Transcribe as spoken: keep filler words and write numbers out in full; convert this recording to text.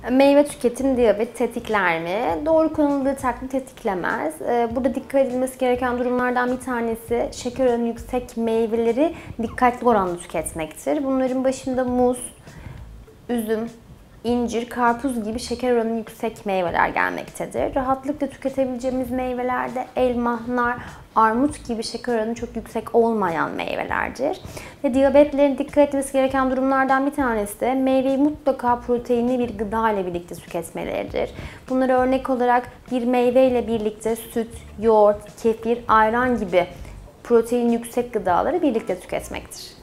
Meyve tüketim diyabeti tetikler mi? Doğru kullanıldığı takdirde tetiklemez. Burada dikkat edilmesi gereken durumlardan bir tanesi şeker oranı yüksek meyveleri dikkatli oranda tüketmektir. Bunların başında muz, üzüm, incir, karpuz gibi şeker oranı yüksek meyveler gelmektedir. Rahatlıkla tüketebileceğimiz meyvelerde elma, nar, armut gibi şeker oranı çok yüksek olmayan meyvelerdir. Ve diyabetlerin dikkat etmesi gereken durumlardan bir tanesi de meyveyi mutlaka proteinli bir gıda ile birlikte tüketmeleridir. Bunlara örnek olarak bir meyve ile birlikte süt, yoğurt, kefir, ayran gibi protein yüksek gıdaları birlikte tüketmektir.